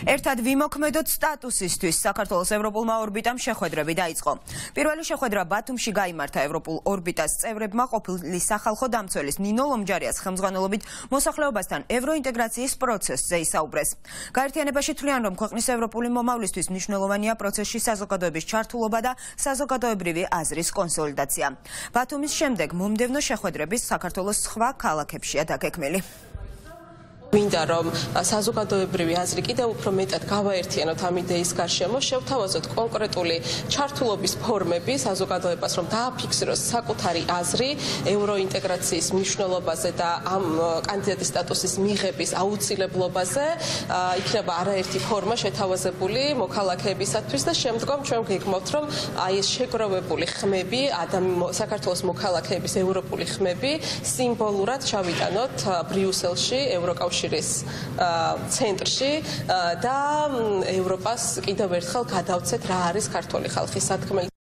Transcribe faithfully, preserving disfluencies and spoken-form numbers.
ერთად ვიმოქმედოთ სტატუსისთვის საქართველოს ევროპულმა ორბიტამ შეხვედრები დაიწყო. პირველი შეხვედრა ბათუმში გაიმართა ევროპულ ორბიტას წევრებმა ყოფილი სახალხო დამცველის ნინო ლომჯარიას ხელმძღვანელობით მოსახლეობასთან ევროინტეგრაციის პროცესზე ისაუბრეს. გაერთიანებაში თვლიან, რომ ქვეყნის ევროპული მომავლისთვის მნიშვნელოვანია პროცესში საზოგადოების ჩართულობა და საზოგადოებრივი აზრის კონსოლიდაცია. ბათუმის შემდეგ მომდევნო შეხვედრები საქართველოს სხვა ქალაქებშია დაგეგმილი. მინდა რომ საზოგადოებრივი აზრი კიდევ უფრო მეტად გავაერთიანოთ ამ იდეის გარშემო, შევთავაზოთ კონკრეტული ჩართულობის ფორმები საზოგადოებას, რომ დააფიქსიროს საკუთარი აზრი ევროინტეგრაციის მნიშვნელობაზე და ამ კანდიდატის სტატუსის მიღების აუცილებლობაზე. იქნება არაერთი ფორმა შეთავაზებული მოქალაქეებისათვის და შემდგომ ჩვენ გეგმავთ, რომ აი ეს შეგროვებული ხმები, საქართველოს მოქალაქეების ევროპული ხმები სიმბოლურად ჩავიტანოთ ბრიუსელში, ევროკავშირის ცენტრში და ევროპას კიდევ ერთხელ გადავცეთ რა არის ქართული ხალხის სათქმელი.